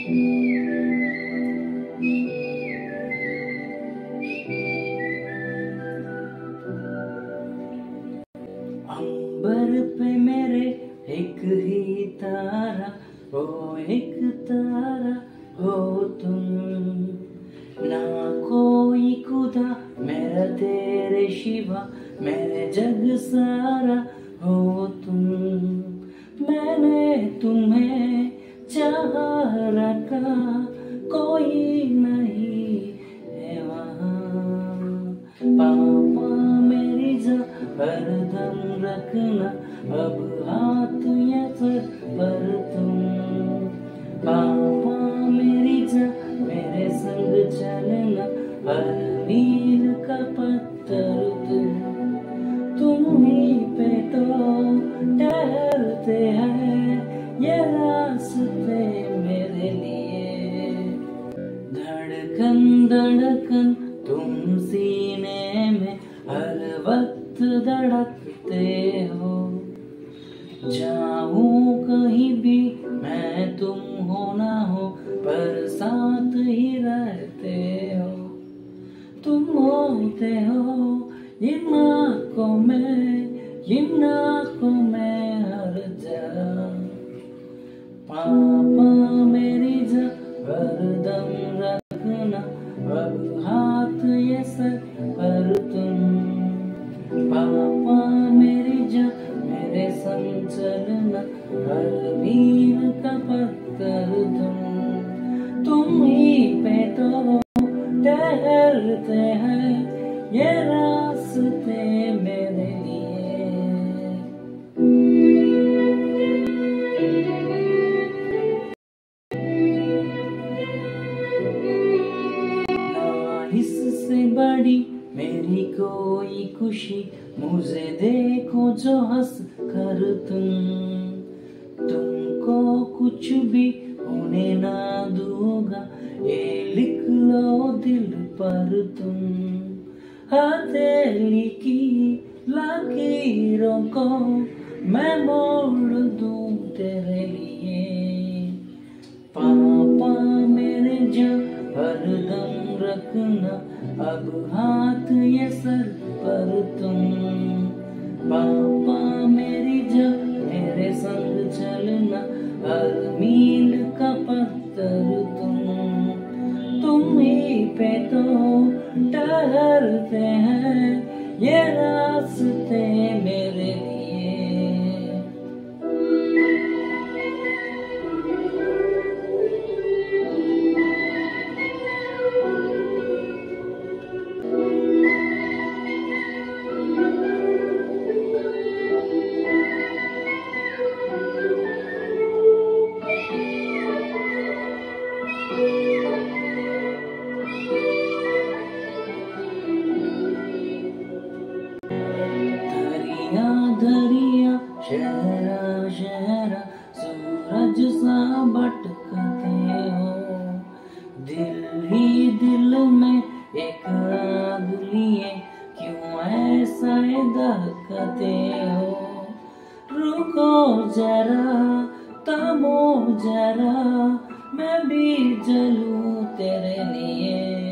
अंबर पे मेरे एक ही तारा हो, एक तारा हो तुम। ना कोई खुदा मेरा तेरे शिवा, मेरे जग सारा हो तुम। मैंने तुम्हें चाह रखा, कोई नहीं है वहाँ। पापा मेरी जा हरदम रखना, अब हाथ ये सर पर तुम। पापा मेरी जा मेरे संग चलना, हर मील का पत्थर तुम ही पे तो ठहरते हैं ये रास्ते मेरे लिए। धड़कन धड़कन तुम सीने में हर वक्त धड़कते हो। जाऊं कहीं भी मैं तुम हो ना हो, पर साथ ही रहते हो। तुम होते हो इन आँखों में हर जगह। पापा मेरी जा हरदम रखना, अब हाथ ये सर पर तुम। पापा मेरी जा मेरे संग चलना, हर मील का पत्थर तुम ही पे तो ठहरते हैं ये रास्ते मेरे लिए। ना इससे बड़ी मेरी कोई खुशी, मुझे देखो जो हंस कर तुमको कुछ भी होने ना दूंगा, ये लिख लो दिल पर तुम। हथेली की लकीरों को मैं मोड़ दूं तेरे लिए। पापा मेरे जा हरदम रखना, अब हाथ ये सर पर तुम। पापा मेरी जा मेरे संग चलना, हर मील का पत्थर तुम ही पे तो ठहरते हैं ये रास्ते मेरे लिए। दरिया शहरा शहरा सूरज सा भटकते हो। दिल ही दिल में एक आग लिए क्यों ऐसा दहकते हो। रुको जरा थमो जरा, मैं भी जलूं तेरे लिए।